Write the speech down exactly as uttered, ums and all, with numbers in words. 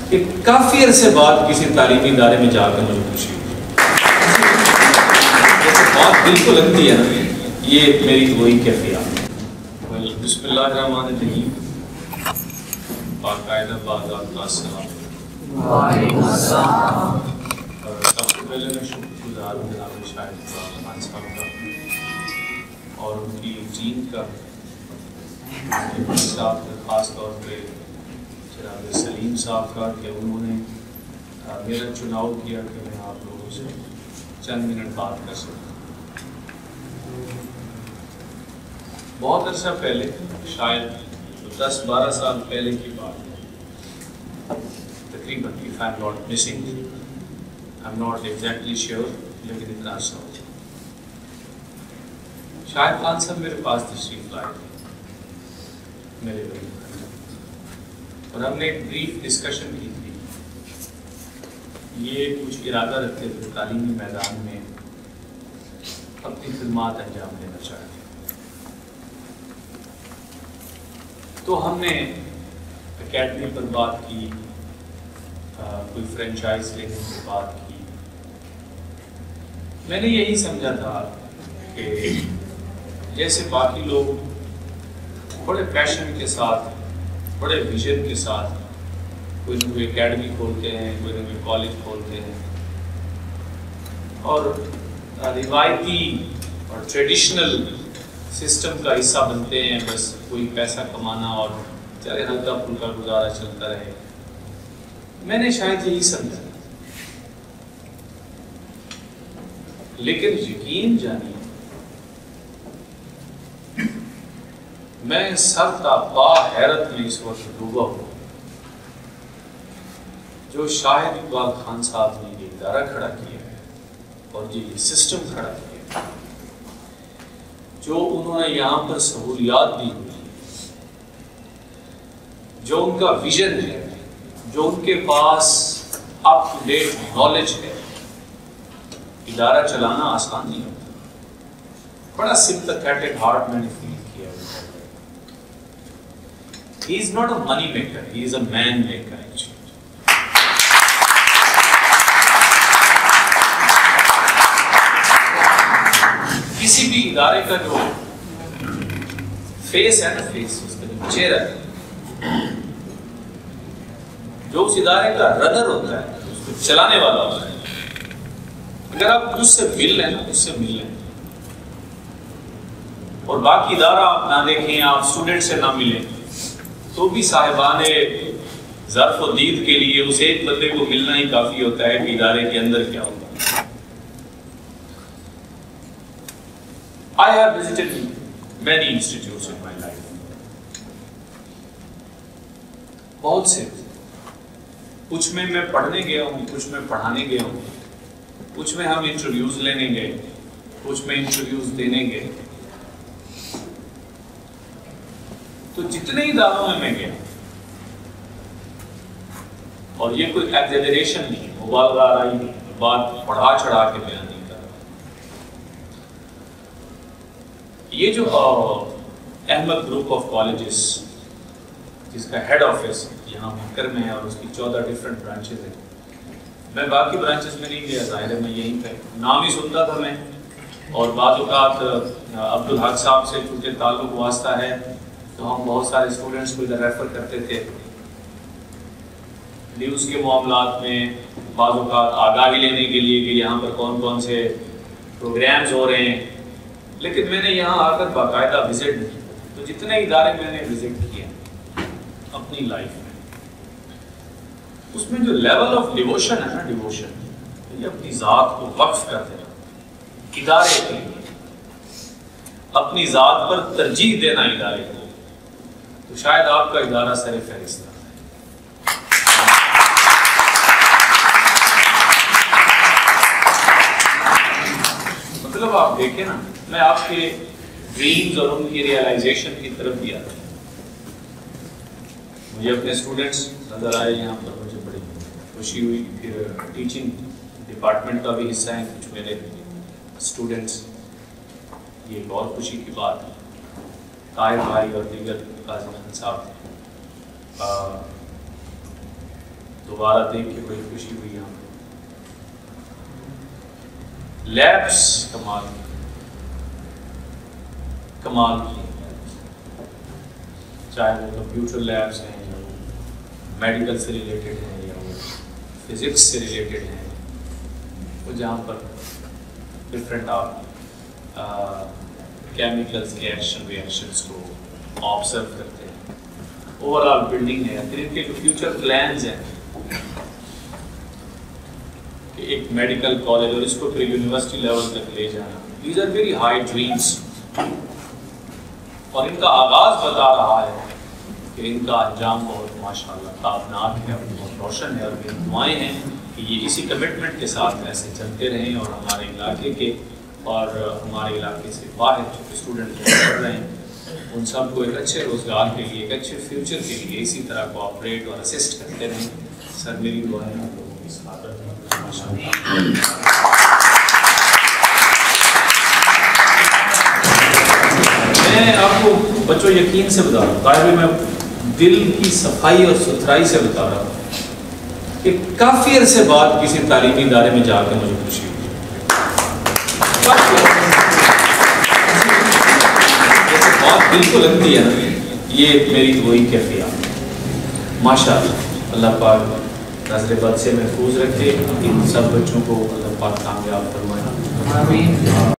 کہ کافی عرصے بعد کسی تعلیمی ادارے میں جا کر مجھے خوشی ہوئی. جیسے بات دل کو لگتی ہے نا, یہ میری تو وہی کیفیات. بسم اللہ الرحمن الرحیم. باقاعدہ بازار کا السلام. وعلیکم السلام. سب سے پہلے میں شکر گزار ہوں جناب شاہد خان صاحب کا اور ان کی ٹیم کا, صاحب کا خاص طور پہ جناب سلیم صاحب کا کہ انہوں نے میرا چناؤ کیا کہ میں آپ لوگوں سے چند منٹ بات کر سکوں. بہت عرصہ پہلے, شاید دس بارہ سال پہلے کی بات ہے تقریباً, if I'm not missing, I'm not exactly sure, لیکن اتنا عرصہ ہو. شاہد خان صاحب میرے پاس تشریف لائے تھے میرے بھائی, اور ہم نے ایک بریف ڈسکشن کی تھی. یہ کچھ ارادہ رکھتے تھے تعلیمی میدان میں اپنی خدمات انجام دینا چاہتے تھے. تو ہم نے اکیڈمی پر بات کی, کوئی فرینچائز لینے کی بات کی. میں نے یہی سمجھا تھا کہ جیسے باقی لوگ بڑے پیشن کے ساتھ, بڑے ویژن کے ساتھ کوئی نہ کوئی اکیڈمی کھولتے ہیں, کوئی نہ کوئی کالج کھولتے ہیں اور روایتی اور ٹریڈیشنل سسٹم کا حصہ بنتے ہیں, بس کوئی پیسہ کمانا اور چلے ہلکا پھلکا گزارا چلتا رہے. میں نے شاید یہی سمجھا, لیکن یقین جانیے میں سر تا پا حیرت میں اس وقت ڈوبا ہوں. جو شاہد اقبال خان صاحب نے یہ ادارہ کھڑا کیا ہے اور یہ سسٹم کھڑا کیا ہے, جو انہوں نے یہاں پر سہولیات دی ہوئی, جو ان کا ویژن ہے, جو ان کے پاس اپ ٹو ڈیٹ نالج ہے, ادارہ چلانا آسان نہیں ہوتا. بڑا سمپیتھیٹک ہارٹ میں نے فیل کیا. He is not a money maker, he is a man maker actually. کسی بھی ادارے کا جو فیس ہے نا, فیس اس کا جو چہرہ ہے, جو اس ادارے کا رنر ہوتا ہے, اس کو چلانے والا ہوتا ہے, اگر آپ اس سے مل لیں نا, اس سے مل لیں اور باقی ادارہ آپ نہ دیکھیں, آپ اسٹوڈنٹ سے نہ ملیں, تو بھی صاحبان ظرف و دید کے لیے اس ایک بندے کو ملنا ہی کافی ہوتا ہے کہ ادارے کے اندر کیا ہوتا ہے. I have visited many institutes in my life. بہت سے, کچھ میں میں پڑھنے گیا ہوں, کچھ میں پڑھانے گیا ہوں, کچھ میں ہم انٹرویوز لینے گئے, کچھ میں انٹرویوز دینے گئے. تو جتنے اداروں میں میں گیا, اور یہ کوئی ایگزیجریشن نہیں, مبالغہ آرائی نہیں, بات پڑھا چڑھا کے بیان نہیں کر رہا. یہ جو احمد گروپ آف کالجز جس کا ہیڈ آفس یہاں مکر میں ہے اور اس کی چودہ ڈفرینٹ برانچز ہیں, میں باقی برانچز میں نہیں گیا, ظاہر ہے میں یہیں پہ نام ہی سنتا تھا میں, اور بعض اوقات عبدالحق صاحب سے چونکہ تعلق واسطہ ہے تو ہم بہت سارے اسٹوڈنٹس کو ادھر ریفر کرتے تھے. نیوز کے معاملات میں بعض اوقات آگاہی لینے کے لیے کہ یہاں پر کون کون سے پروگرامز ہو رہے ہیں, لیکن میں نے یہاں آ کر باقاعدہ وزٹ کی. تو جتنے ادارے میں نے وزٹ کیے اپنی لائف میں, اس میں جو لیول آف ڈیووشن ہے نا, ڈیووشن یہ اپنی ذات کو وقف کر دینا ادارے کے لیے, اپنی ذات پر ترجیح دینا ادارے کو, تو شاید آپ کا ادارہ سر فہرست ہے. مطلب آپ دیکھیں نا, میں آپ کے ڈریمز اور ان کی ریئلائزیشن کی طرف بھی آتا ہوں. مجھے اپنے اسٹوڈنٹس نظر آئے یہاں پر, مجھے بڑی خوشی ہوئی. پھر ٹیچنگ ڈپارٹمنٹ کا بھی حصہ ہیں کچھ میرے اسٹوڈنٹس, یہ ایک اور خوشی کی بات ہے. طاہر بھائی اور دیگر قاضی خان صاحب دوبارہ دیکھ کے بڑی خوشی ہوئی یہاں پہ. لیبس کمال کمال کی، چاہے وہ کمپیوٹر لیبس ہیں یا وہ میڈیکل سے ریلیٹڈ ہیں یا وہ فزکس سے ریلیٹڈ ہیں، وہ جہاں پر ڈفرینٹ آپ کیمیکلس کے ایکشن ری ایکشنس کو آبزرو کرتے ہیں. اوور آل بلڈنگ ہے، پھر ان کے فیوچر پلانز ہیں کہ ایک میڈیکل کالج اور اس کو پھر یونیورسٹی لیول تک لے جانا. These are very high dreams, اور ان کا آغاز بتا رہا ہے کہ ان کا انجام بہت ماشاء اللہ تابناک ہے اور بہت روشن ہے. اور میری دعائیں ہیں کہ یہ اسی کمٹمنٹ کے ساتھ ایسے چلتے رہیں اور ہمارے علاقے کے اور ہمارے علاقے سے باہر جو اسٹوڈنٹ پڑھ رہے ہیں ان سب کو ایک اچھے روزگار کے لیے، ایک اچھے فیوچر کے لیے اسی طرح کوآپریٹ اور اسسٹ کرتے رہیں. سر میری دعائیں آپ لوگوں کی ساتھ ماشاء اللہ. میں آپ کو بچوں یقین سے بتا رہا ہوں، طاہر میں دل کی صفائی اور ستھرائی سے بتا رہا ہوں کہ کافی عرصے بعد کسی تعلیمی ادارے میں جا کے مجھے خوشی ہوئی. جیسے بات دل کو لگتی ہے نا، یہ میری وہی کیفیات ماشاء اللہ. اللہ پاک نظر بد سے محفوظ رکھے، ان سب بچوں کو اللہ پاک کامیاب فرمائے.